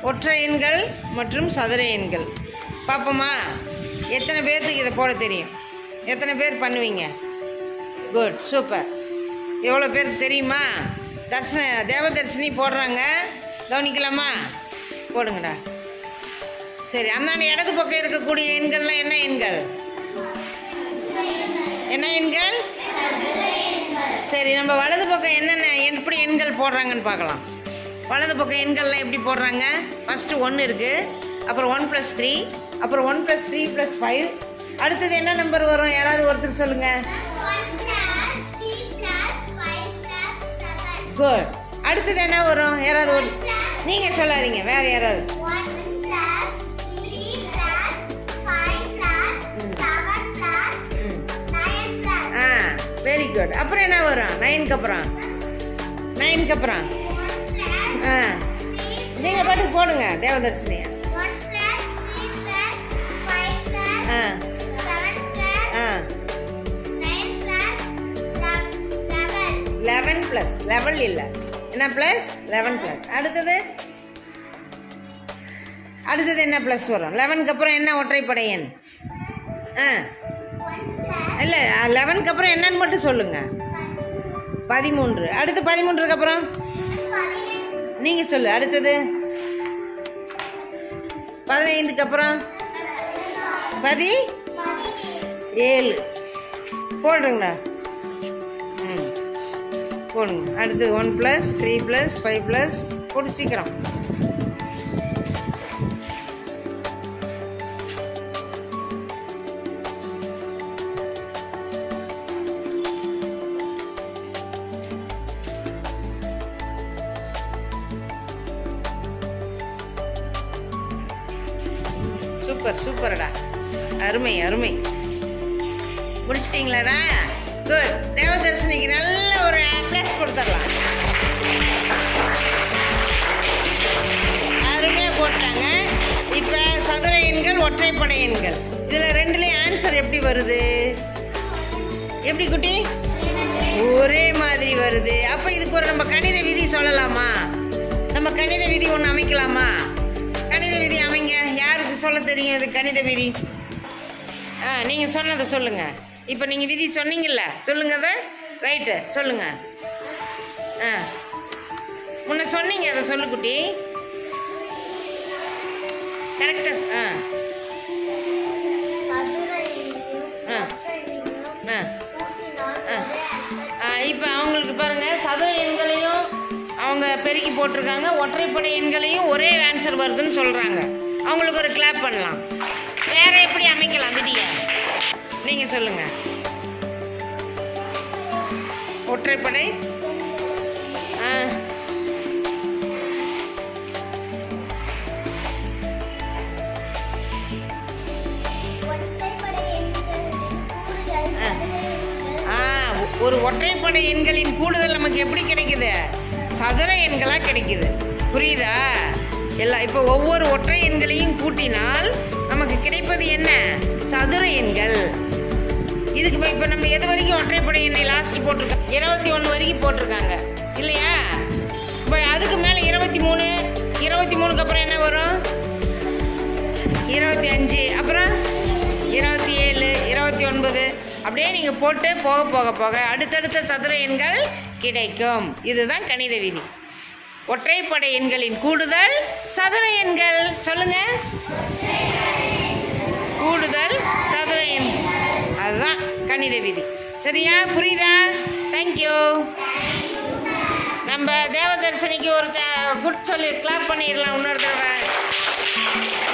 ஒற்றை எண்கள் மற்றும் சதுர எண்கள் பார்ப்போமா? எத்தனை பேர்த்துக்கு இதை போட தெரியும்? எத்தனை பேர் பண்ணுவீங்க? Good, super. எவ்வளோ பேருக்கு தெரியுமா? தேவதர்ஷினி போடுறாங்க, கவனிக்கலாமா? போடுங்கடா. சரி, அந்தாண்ட இடது பக்கம் இருக்கக்கூடிய எண்கள்லாம் என்ன எண்கள்? என்ன எண்கள்? சரி, நம்ம வலது பக்கம் என்னென்ன எப்படி எண்கள் போடுறாங்கன்னு பார்க்கலாம். வலது பக்கம் எண்கள்லாம் எப்படி போடுறாங்க? ஃபஸ்ட்டு 1 இருக்குது, அப்புறம் 1 + 3, அப்புறம் 1 + 3 + 5. அடுத்தது என்ன நம்பர் வரும்? யாராவது ஒருத்தர் சொல்லுங்க. குட். அடுத்தது என்ன வரும்? யாராவது ஒரு நீங்கள் சொல்லாதீங்க, வேறு யாராவது. Very good. அப்புறம் என்ன வரும்? 9க்கு அப்புறம் நீங்கள் பாட்டு போடுங்க தேவதர்ஷினி. 11 + 11 இல்லை, என்ன ப்ளஸ்? 11 +. அடுத்தது என்ன ப்ளஸ் வரும்? 11க்கு அப்புறம் என்ன ஒற்றைப்படை எண்? இல்லை, 11க்கு அப்புறம் என்னன்னு மட்டும் சொல்லுங்க. 13. அடுத்து 13க்கு அப்புறம் நீங்கள் சொல்லு. அடுத்தது 15க்கு அப்புறம் 17 போடுறீங்களா? போடுங்க. அடுத்து 1 + 3 + 5 போட்டு சீக்கிரம். சூப்பர், சூப்பர்டா. அருமை, அருமை. முடிச்சிட்டிங்களாடா? குட். தேவதர்ஷினிக்கு நல்ல ஒரு ப்ளஸ் கொடுத்துடலாம். அருமையாக போட்டாங்க. இப்போ சதுர எண்கள், ஒற்றைப்படை எண்கள், இதில் ரெண்டுலேயும் ஆன்சர் எப்படி வருது? எப்படி குட்டி? ஒரே மாதிரி வருது. அப்போ இதுக்கு ஒரு நம்ம கணித விதி சொல்லலாமா? நம்ம கணித விதி ஒன்று அமைக்கலாமா? கணித விதி அமைங்க. யாருக்கு சொல்ல தெரியும் இது கணித விதி? நீங்கள் சொன்னதை சொல்லுங்கள். இப்போ நீங்கள் விதி சொன்னீங்கல்ல, சொல்லுங்க. அதை ரைட்டு சொல்லுங்க. முன்ன சொன்னீங்க, அதை சொல்லு குட்டி. கரெக்டாக. இப்போ அவங்களுக்கு பாருங்கள், சதுர எண்களையும் அவங்க பெருக்கி போட்டிருக்காங்க, ஒற்றைப்படை எண்களையும் ஒரே ஆன்சர் வருதுன்னு சொல்கிறாங்க. அவங்களுக்கு ஒரு கிளாப் பண்ணலாம். வேறு எப்படி அமைக்கலாம் விதியை? நீங்கள் சொல்லுங்கள். ஒற்றைப்படை ஒரு ஒற்றைப்படை எண்களின் கூடுதல் நமக்கு எப்படி கிடைக்குது? சதுர எண்களாக கிடைக்குது. புரியுதா? இப்போ ஒவ்வொரு ஒற்றை எண்களையும் கூட்டினால் நமக்கு கிடைப்பது என்ன? சதுர எண்கள். இதுக்கு இப்போ நம்ம எது வரைக்கும் ஒற்றைப்படை எண்ணை லாஸ்ட் போட்டிருக்கோம்? 21 வரைக்கும் போட்டிருக்காங்க இல்லையா? இப்போ அதுக்கு மேலே 23, 23க்கு அப்புறம் என்ன வரும்? 25, அப்புறம் 27, 29, அப்படியே நீங்கள் போட்டு போக அடுத்தடுத்த சதுர எண்கள் கிடைக்கும். இதுதான் கணித விதி. ஒற்றைப்படை எண்களின் கூடுதல் சதுர எண்கள். சொல்லுங்க. கூடுதல் சதுர எண், அதுதான் கணித விதி. சரியா? புரியுதா? தேங்க்யூ. நம்ம தேவதர்ஷினிக்கு ஒரு குட் சொல்லி கிளாப் பண்ணிடலாம் இன்னொரு தடவை.